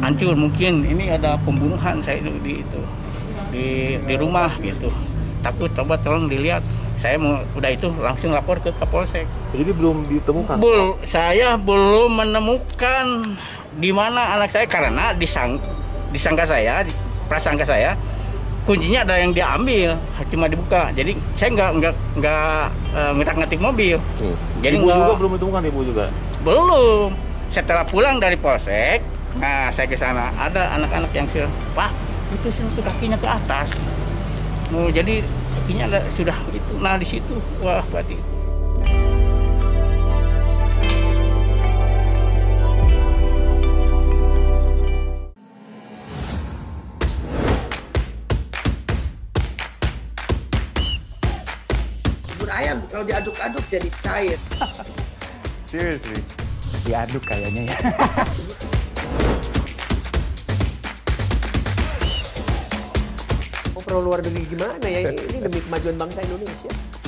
hancur, mungkin ini ada pembunuhan saya di itu di rumah gitu. Takut, coba tolong dilihat. Saya mau udah itu langsung lapor ke Kapolsek. Jadi belum ditemukan? Saya belum menemukan di mana anak saya karena disangka saya, prasangka saya kuncinya ada yang diambil, cuma dibuka. Jadi saya nggak ngetik mobil. Jadi Ibu juga belum ditemukan, ibu juga? Belum. Setelah pulang dari polsek, nah saya ke sana ada anak-anak yang sudah, Pak, itu kakinya ke atas. Mau jadi kakinya sudah itu. Nah di situ, wah berarti. Bubur ayam kalau diaduk-aduk jadi cair. Seriously? Diaduk kayaknya ya. Pro luar negeri gimana ya? Ini demi kemajuan bangsa Indonesia.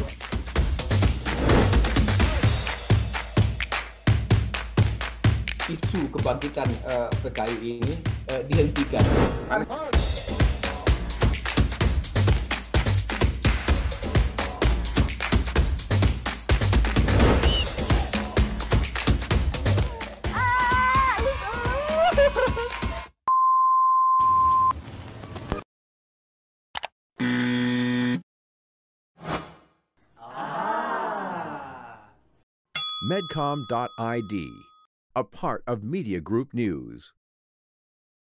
Isu kebangkitan PKI ini dihentikan. Medcom.id, a part of Media Group News.